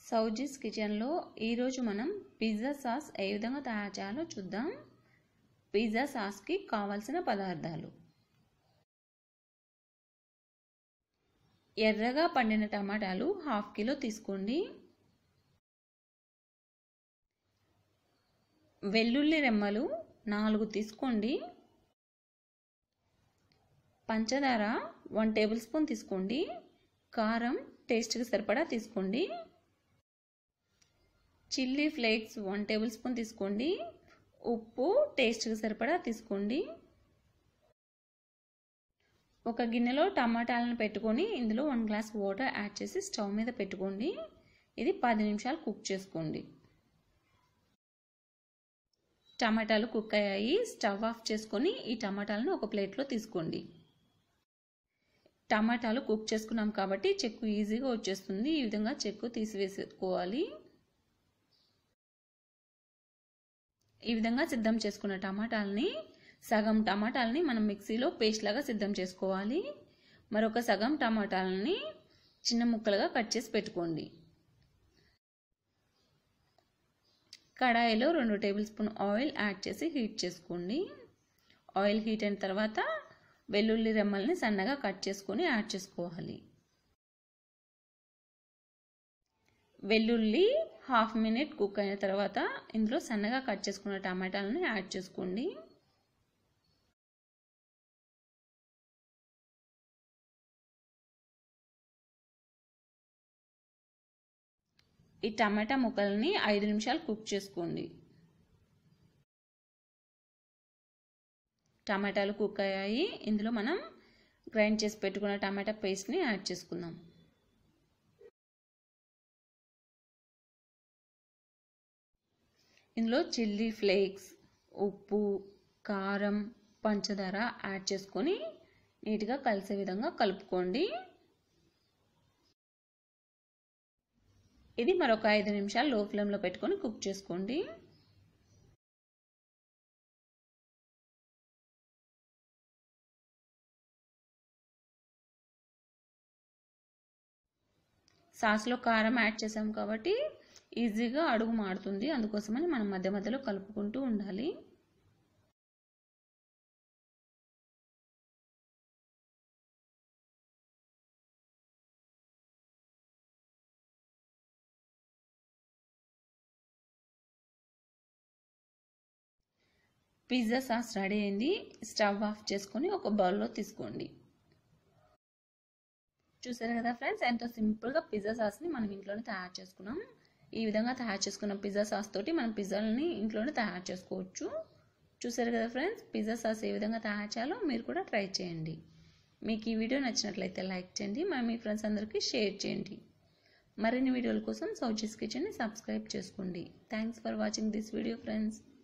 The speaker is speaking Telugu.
సౌజీస్ కిచెన్లో ఈరోజు మనం పిజ్జా సాస్ ఏ విధంగా తయారు చేయాలో చూద్దాం. పిజ్జా సాస్కి కావాల్సిన పదార్థాలు: ఎర్రగా పండిన టమాటాలు 1/2 కిలో తీసుకోండి. వెల్లుల్లి రెమ్మలు 4 తీసుకోండి. పంచదార 1 టేబుల్ స్పూన్ తీసుకోండి. కారం టేస్ట్కి సరిపడా తీసుకోండి. చిల్లీ ఫ్లేక్స్ 1 టేబుల్ స్పూన్ తీసుకోండి. ఉప్పు టేస్ట్కి సరిపడా తీసుకోండి. ఒక గిన్నెలో టమాటాలను పెట్టుకొని ఇందులో 1 గ్లాస్ వాటర్ యాడ్ చేసి స్టవ్ మీద పెట్టుకోండి. ఇది 10 నిమిషాలు కుక్ చేసుకోండి. టమాటాలు కుక్ అయ్యాయి. స్టవ్ ఆఫ్ చేసుకొని ఈ టమాటాలను ఒక ప్లేట్లో తీసుకోండి. టమాటాలు కుక్ చేసుకున్నాం కాబట్టి చెక్కు ఈజీగా వచ్చేస్తుంది. ఈ విధంగా చెక్కు తీసివేసుకోవాలి. ఈ విధంగా సిద్ధం చేసుకున్న సగం టమాటాలని మనం మిక్సీలో పేస్ట్ లాగా సిద్ధం చేసుకోవాలి. మరొక సగం టమాటాలని చిన్న ముక్కలుగా కట్ చేసి పెట్టుకోండి. కడాయిలో 2 టేబుల్ స్పూన్ ఆయిల్ యాడ్ చేసి హీట్ చేసుకోండి. ఆయిల్ హీట్ అయిన తర్వాత వెల్లుల్లి రెమ్మల్ని సన్నగా కట్ చేసుకొని యాడ్ చేసుకోవాలి. వెల్లుల్లి 1/2 మినిట్ కుక్ అయిన తర్వాత ఇందులో సన్నగా కట్ చేసుకున్న టమాటాలను యాడ్ చేసుకోండి. ఈ టమాటా ముక్కల్ని 5 నిమిషాలు కుక్ చేసుకోండి. టమాటాలు కుక్ అయ్యాయి. ఇందులో మనం గ్రైండ్ చేసి పెట్టుకున్న టమాటా పేస్ట్ని యాడ్ చేసుకుందాం. ఇందులో చిల్లీ ఫ్లేక్స్, ఉప్పు, కారం, పంచదార యాడ్ చేసుకొని నీట్గా కలిసే విధంగా కలుపుకోండి. ఇది మరొక 5 నిమిషాలు లో ఫ్లేమ్లో పెట్టుకొని కుక్ చేసుకోండి. సాస్లో కారం యాడ్ చేసాం కాబట్టి ఈజీగా అడుగు మాడుతుంది. అందుకోసమని మనం మధ్య మధ్యలో కలుపుకుంటూ ఉండాలి. పిజ్జా సాస్ రెడీ అయింది. స్టవ్ ఆఫ్ చేసుకొని ఒక బౌల్లో తీసుకోండి. చూసారు కదా ఫ్రెండ్స్, ఎంతో సింపుల్గా పిజ్జా సాస్ని మనం ఇంట్లోనే తయారు చేసుకున్నాం. ఈ విధంగా తయారు చేసుకున్న పిజ్జా సాస్ తోటి మనం పిజ్జాలని ఇంట్లోనే తయారు చేసుకోవచ్చు. చూసారు కదా ఫ్రెండ్స్, పిజ్జా సాస్ ఏ విధంగా తయారు చేయాలో మీరు కూడా ట్రై చేయండి. మీకు ఈ వీడియో నచ్చినట్లయితే లైక్ చేయండి, మీ ఫ్రెండ్స్ అందరికీ షేర్ చేయండి. మరిన్ని వీడియోల కోసం సౌజీస్ కిచెన్ని సబ్స్క్రైబ్ చేసుకోండి. Thanks for watching this video friends.